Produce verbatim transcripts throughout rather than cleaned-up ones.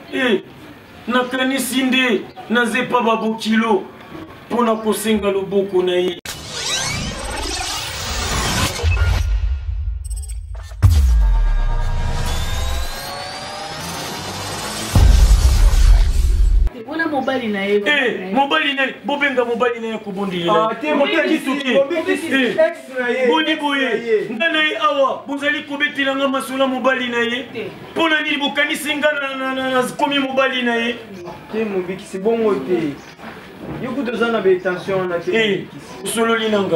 Eh, nakanisi nde nazepa babokilo mpona kosenga loboko na ye. Mobali na ye. Eh, mobali na ye. Bobenga mobali na ye kobondela. Ah, te mobali suki. Ex na ye. Boni boye. Nga na ye awa, bozali kobetela nga masula mobali na ye. Pona nini bokanisi nga na komi mobali na ye. Te mobikisi bongo te. Yoku toza na betension na te. Eh, usololi nanga.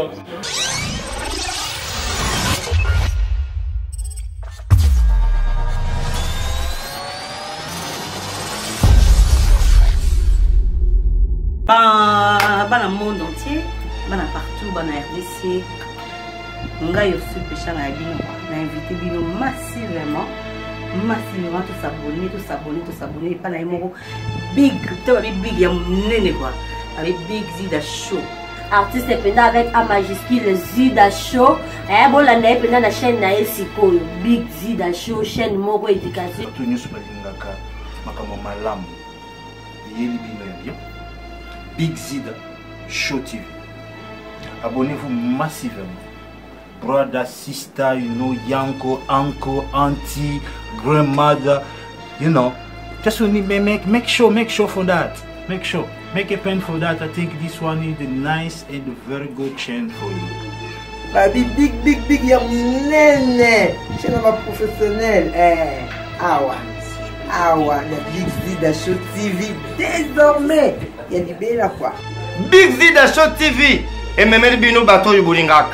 Dans le monde entier, dans partout, dans la R D C, on a aussi péché à Bino. On a invité Bino massivement, massivement, tous s'abonner, tous s'abonner, tous s'abonner. Pas la big, tu vois, big, il y a un quoi, avec Big Zida Show. Artiste pendant avec A majuscule Zida Show. Eh bon la naie pendant la chaîne na Esiko Big Zida Show chaîne moko éducation. Tout news balingaka makamo malamu. Yeli bino bien. Big Zida Show T V. Abonnez-vous massivement. Brother, sister, you know, yanko, uncle, auntie, grandmother, you know. Just make make sure, make sure for that. Make sure, make a pen for that. I think this one is a nice and a very good chance for you. Baby, big, big, big, y'a nene. Je suis un professionnel. Eh, awa, awa, la Big Zida Show T V. Désormais. Il y a du bel à quoi. Big Zida Show T V et même bino bato yubulingaka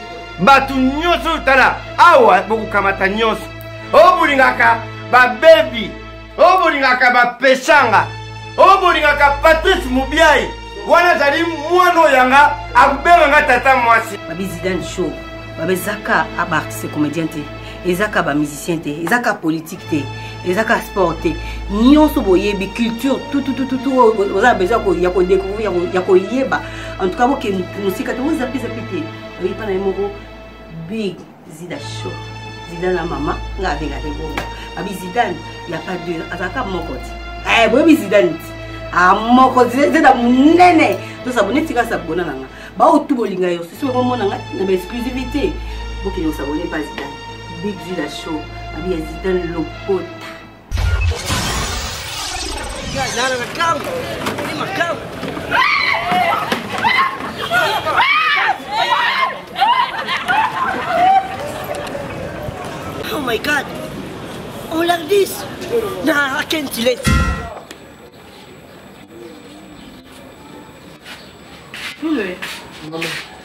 batu nyoso tala awa boku kamata nyoso o bulingaka ba baby o bulingaka ba peshanga o bulingaka Patrice Mubiai wana zali mwana yanga akubera nga tata mwasi Babi Zida Show Babi Zaka aba artiste comédien te ezaka ba musicien te ezaka politique te ezaka sport te nyonso boyebi culture tout tout tout tout tout oza besoin ko ya ko découvrir ya ko yeba en tout cas mo ke musika te oza pesa pete oui pana moko Big Zida Show Zida na mama nga venga te bo Babi Zida ya pas de azaka moko te eh boyebi Zida nti a moko Zida munene to sabone tika sabona nanga ba otu bolinga yo sisi ko mona nga na exclusivité boke yo sabone pas Zida Big Zida Show Babi Zida Lopota. Guys, out of the camera. In my camera. Oh my God. Oh, like this. Nah, I can't let it. Maman.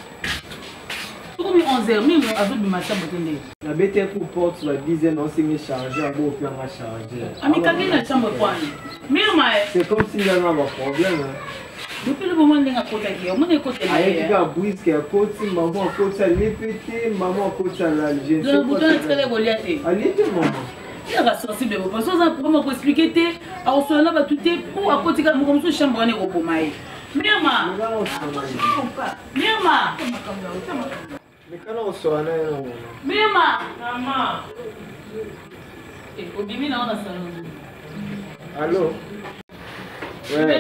onze heures, même avec le matin, la B T F porte la dizaine, on s'est mis chargé, on va faire un chargé. Ami, quand il y a une chambre, c'est comme s'il y avait un problème. Depuis le moment où on a côté qui, on est côté là. Il y a un brise qui est à côté, maman à côté à l'épété, maman à côté à l'algérie. Le bouton est très relié. Allez, maman. Il y a sensible, parce que ça pour expliquer, alors cela va tout est pour à côté comme comme ce chambre on est au Bomaï. Mama. Mama. Mais quand on sera là, Mama. Maman. Et au bimi na on a salon. Allô. Ouais.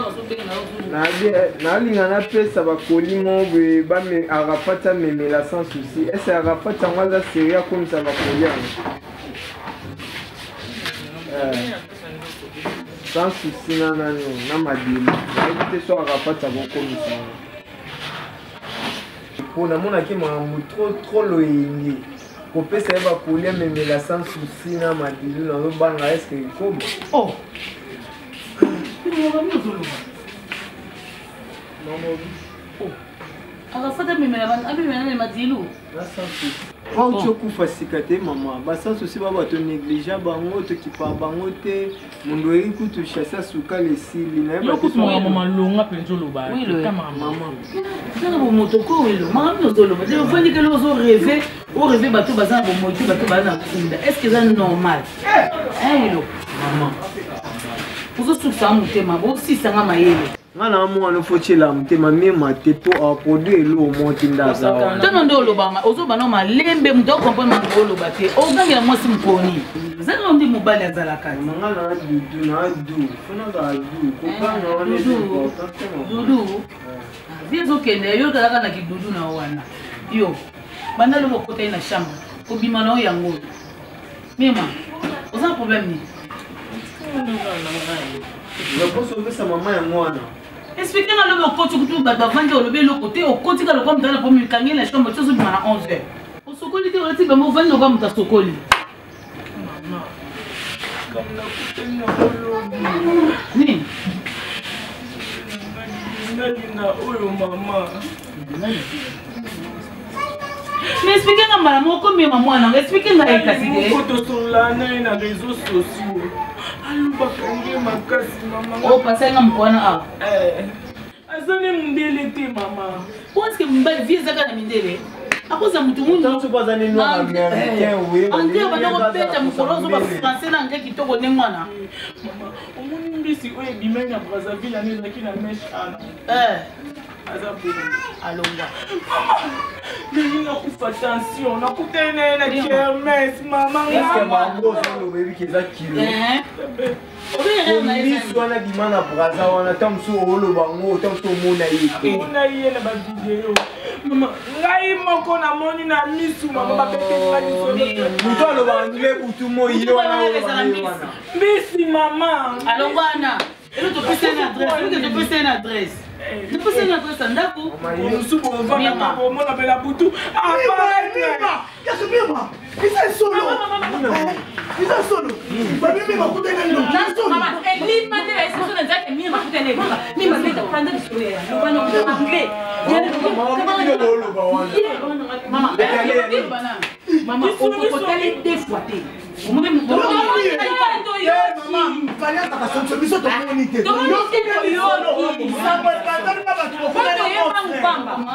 nalinga napesa bakolimo boye bame Arafat amemela sans souci ese Arafat yango aza seri akomisa bakoli yango sans souci na nani na madini nayebi te so Arafat akokomisa yango mpo namonaki makambo tro tro loyenge kopesa ye bakoli amemela sans souci na madini nazobanga eske ekoma oh. Arafat amemela amemela na madilu quand tu okufa sika te mama basanso si baba to négligent bango to kipa bango te mundu eri kutu chassa suka lesili na yo kutu mama longa penzo loba kama mama na bo motoko welo mama nozolo ba je vandi que lozo rêver o rêver bato bazana bo moto bato bazana kunda est-ce que c'est normal eh welo mama uzo susa mutema bo si sanga mayele ngana mwana fochela mtema mema te po a produire lo monti ndaza tano ndo lobama ozoba no malembe muto comprendre mo loba te ozangela mwasi mponi zanga ndi mobali azalaka ngana dudu na du fona ga du ko bana wana dudu viezo kende yo kala na kidudu na wana yo banda lo kota ina shamba obima na yango mema oza problème ni je pense que ça maman ya mwana expliquez na le côté que ba vendre le le côté au côté que le comme dans la pomme kangé la chambre tu so à onze heures au sokoli te on ti ba mo vendre comme ta sokoli maman comme la coupe na ni na oyo maman mais expliquez na mala moko mi maman na expliquez na ekaside photo sur la na réseaux sociaux alubakange makasi mama o pasenga mkwana a eh azone mundele te mama parce que mbali vie zaka na mindele akoza mutu mundu nto baza ni no américain oui ande bana ko peta mukolozo ba français na ngeki kitoko ne mwana mama omuni mbisi oye bimenya Brazzaville ani zaki na mesh ana eh azabulu alonga mama na kufa attention na kutene na kermesse mama est-ce que mambo zo lo baby keza kilo eh Mbisi wana bimana braza wana tamso olo bango tamso mona yeke mona yeye na ba video mama ngai moko na moni na misu mama ba pete ngani so muto alo bangile butu mo iyo wana mbisi mama alongwana elo to pesa na adresse elo to pesa na adresse to pesa na adresse ndako musubu ovana mama mona bela butu apa Yasubima, isa solo. Isa solo. Babi mimi makutana ndo. Naso mama, elini mande la solo na zake mimi makutana ndo. Mimi mimi kanda kisuri ya. Lobana kwa anglais. Mama ndio lolo bawana. Mama, bana. Mama, on peut aller deux fois té. On me me Mama, fallait ta sonso biso to monite. To monite yo no. Samba katani baba tu kwa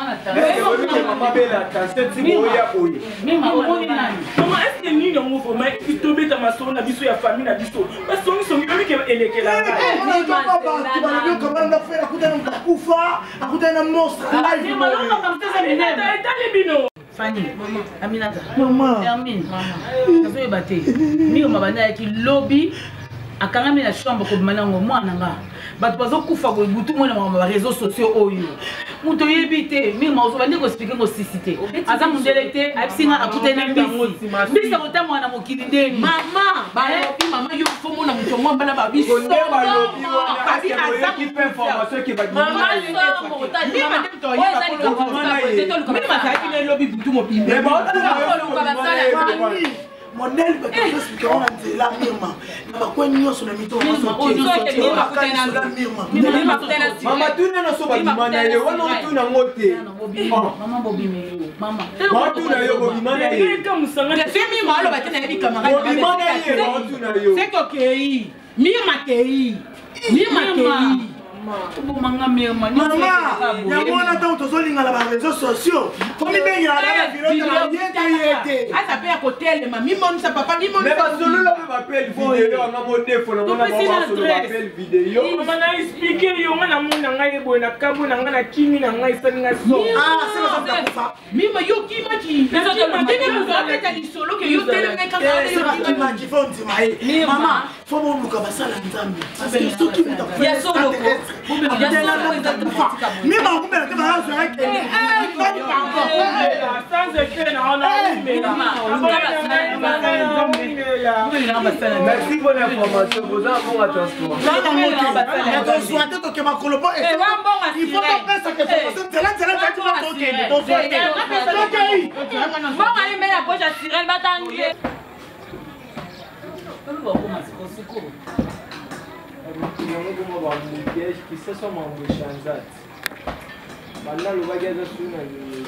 Mama bela taseti boya boya. Mima omoni nani? Mama est-ce que ni ndongo ko mai itobe ta maso na biso ya famille na biso. Ba songi songi bami ke elekela nga. Mama baba tu bana ko bana fera kutana kufa, akutana monstre live. Mama longa kamteza minene. Dale bino. Fanny, maman, Aminata. Maman. Termine. Maman. Kazo yebate. Mi o mabanda ya ki lobby akanga mi na chambre ko manango mwana nga. Bato bazo kufa ko butu mwana ma réseaux sociaux oyo. Muto yebite, mi ma ozo bandi ko expliquer ko sisité. Aza mundelete, abisinga akutena mbisi. Mbisi ko tamwa na mokili ndeni. Mama, ba lobi mama yo fo mona muto mwa bala ba biso. Konde ba lobi wana kasi aza ki pe information ki ba di. Mama so mo ta ni ma dem to yi ba ko mama ye. Mi ma ta ki le lobi butu mo bimbe. Mais ba ko ba sala. Modèle peut être expliquer on a dit la mirma. Na ba kwa nyoso na mito na so ki. Mama tuna na so ba dimana ye wana tuna ngote. Mama bobime yo. Mama. Ba tuna yo bobimana ye. Ka musanga. Femi ma lo ba tena bi camarade. Bobimana ye ba tuna yo. C'est que kei. Mirma kei. Mirma kei. Mama, yamona ta utozolinga na ba réseaux sociaux. Komi bengi na ba vidéo na yete yete. Asa pe ya hotel mama, mi monisa papa, mi monisa. Mais ba solo la ba appel vidéo na mo defo na mona ba solo ba appel vidéo. Mama na expliquer yo ngana mona ngai boy na kabu na ngana kimi na ngai saninga so. Ah, c'est ça ça kufa. Mima yo kima ki. Na kima tene mo za ta li solo ke yo tele me ka ka. C'est kima ki fo ntima. Mama, fo mo luka basala nzambe. Parce que soki muta. Ya solo ko. Mimi makumbe na tena hazo yake. Eh, sans effet na ona mimela. Merci pour l'information. Vous avez bon attention. Attention, attention que ma colopo est. Il faut pas penser que c'est c'est là c'est là tu vas toquer. Donc toquer. Bon, allez mais la poche à Cyril va t'anglais. qui se sont en chanzat. Maintenant le bagage est sur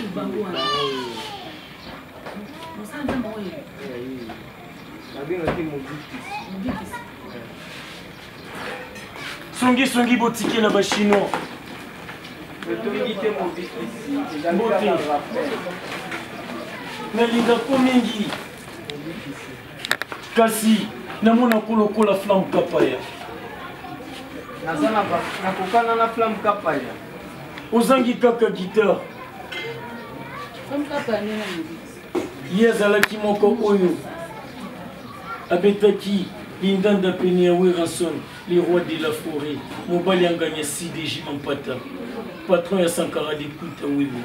Songi songi botike na ba chinois. Nalinga ko mingi. Kasi namona kolokola flamme kapaya. nakokana na flamme kapaya ozangi kaka guitare ye azalaki moko oyo abetaki lindanda pene ya Weranson les rois de la forêt mobali anganya C D J Mampata patron ya Sankara de Kuta Webo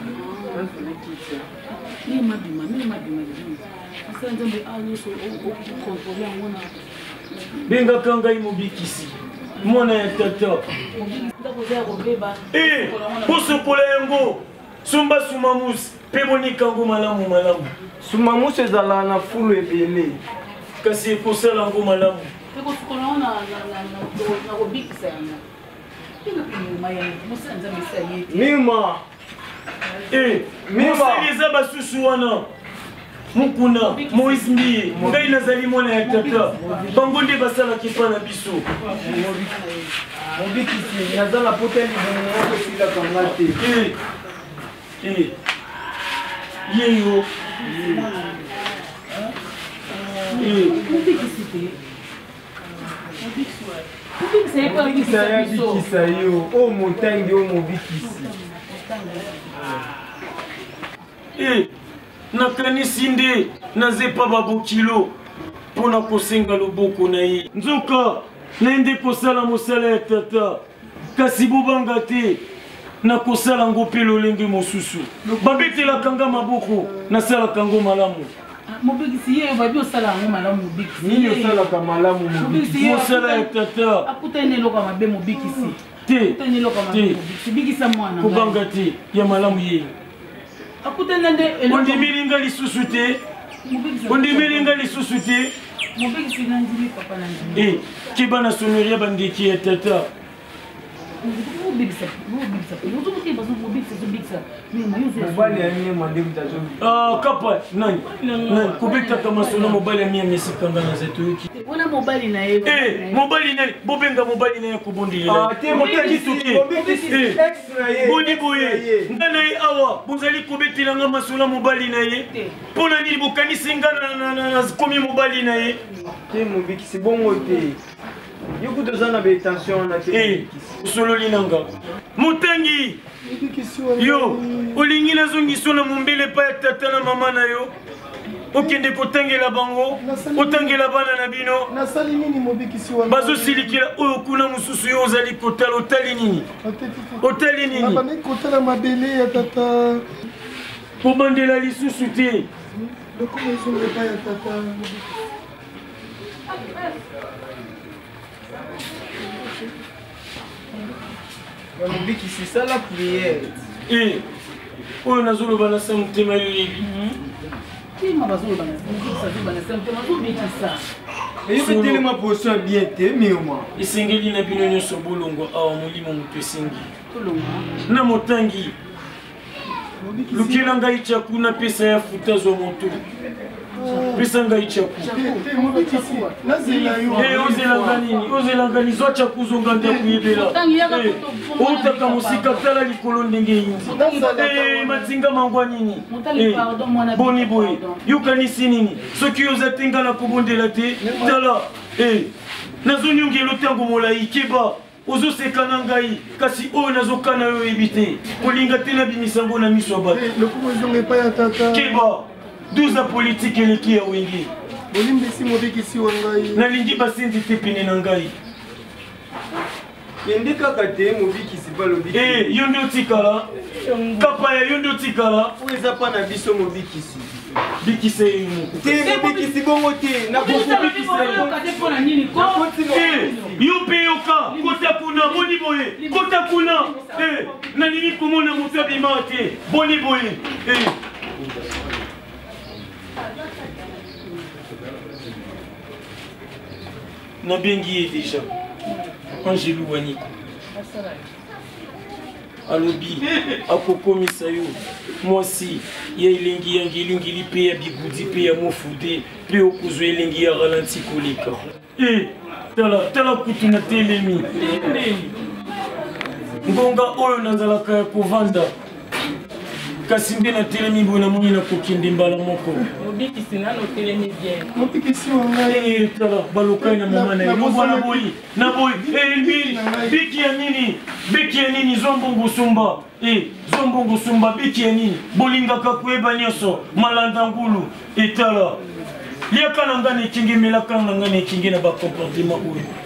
bengaka ngai mobikisi mwana ya tata posokola yango somba sumamusi mpe bonika yango malamu malamu sumamusi ezalaka na fulu ebele kasi ekosala yango malamu mima mosali eza basusu wana mukuna Moïse Mbiye ngai nazali mwana ya tata bango nde basalaki mpa na biso mobikisi naza na pota libongo esilaka nga te yeyo mobikisi ayabikisa yo o motangi o mobikisi nakanisi nde nazepa babokilo mpo na kosenga loboko na ye nzoka naende kosala mosala ya tata kasi bobanga te nakosala ngo mpe lolenge mosusu babetelaka nga maboko nasalaka yango malamu mobikisi ye babi osala yango malamu mobikisi nini osalaka malamu mobikisi mosala ya tata akutani eloko ya mabe mobikisi te akutani eloko ya mabe mobikisi bikisa mwana kobanga te ya malamu ye akutani nde ondimeli nga lisusu te ondimeli nga lisusu te mobikisi nandimi papa nandimi keba na sonoria bandeki ya tata mobali ya miema nde kapa nani kobetaka masolo mobali ya miema esikanga na za toyoki wana mobali na ye mobali nani bobenga mobali na ye kobondelela boni boye nga na ye awa bozali kobetelanga masolo mobali na ye mpo na nini bokanisi nga nakomi mobali na ye te mobikisi bongo te yoku toza na betension na te osololi nanga motangi yo olingi nazongiso na mombele epai ya tata na mama na yo okende kotangela bango otangela bana na bino bazosilikila oyo kuna mosusu yo ozali kotala otali nini otali nini kobandela lisusu te mobikisi sala priere oyo nazoloba na sa motema yoyebi eyoketelema position bien te mioma esengeli na bino nyonso bolongwa awa molimo moto esengi na motangi lukela ngai tyaku napesa ya futa zwa moto pesa ngai tyaku ozelanga nini ozelanga nini zwa tyaku zonga nde kuyebela outaka mosika tala likolo ndenge yinzi matinga mangwa nini boni boye yokanisi nini soki oza te nga na kobondela te tala nazonyongela ntango molai keba ozoseka na ngai kasi oyo nazokana yo oyebi te kolinga te nabimisango na miso ya bato keba duza politike eleki ya wenge nalingi basenzi te pene na ngai kende kaka te mobikisi balobi yo nde otikala kapaya yo nde otikala oyo eza mpa na biso mobikisi bikisa ye moko te mobikisi bongo te yo mpe yoka kota kuna boni boye kota kuna nalingi komona moto abima te boni boye nabengi ye deja Angelu Waniko alobi akokomisa yo mwasi ya elengi ya ngilingili mpe ya bigudi mpe ya mofude mpe okozwa elengi ya ralanti koleka tala tala kutu na telemi ngonga oyo nazalaka ya kovanda kasi mbe na telemi boye namoni nakokende mbala moko obikisi nano telemi bien mopikisi wa ngai tala balokai na mama na ye lobwa na boyi na boyi elbili biki ya nini biki ya nini zombongo sumba zombongo sumba biki ya nini bolingaka koyeba nyonso malanda ngulu etala liaka na ngai na ekingi melaka na ngai na ekingi na bacomportement oyo